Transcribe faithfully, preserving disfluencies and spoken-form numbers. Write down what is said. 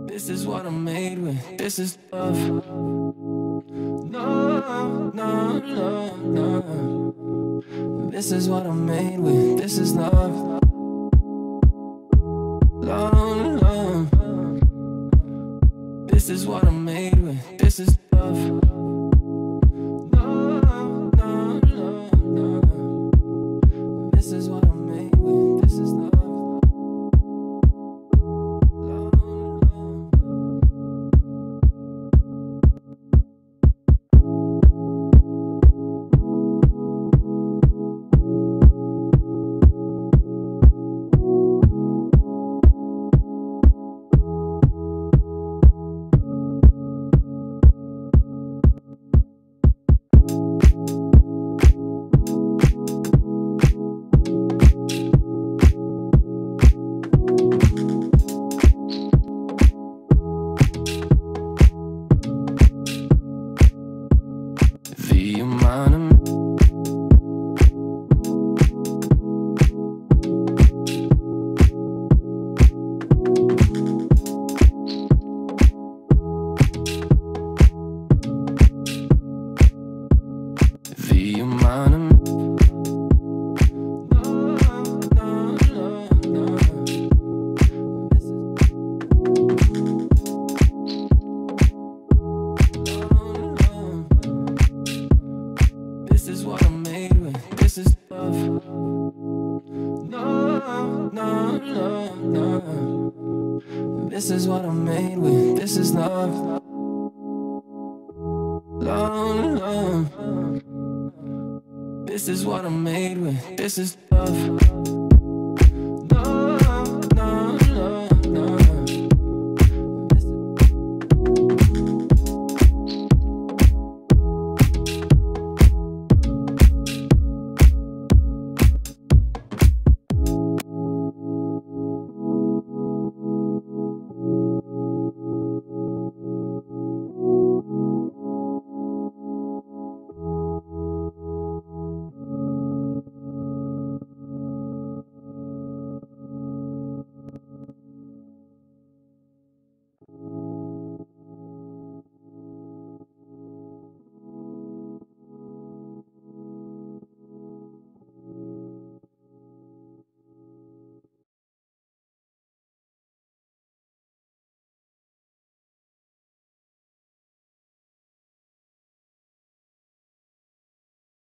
This is what I'm made with. This is love. No, no, no, no. This is what I'm made with. This is love. Love, love. This is what I'm made with. This is love. No, no, no, no. This is what I'm made with. This is love. The amount of the amount of no, no, no, no. This is what I'm made with. This is love. No, no, no, no. This is what I'm made with. This is love. Love, love. This is what I'm made with. This is love.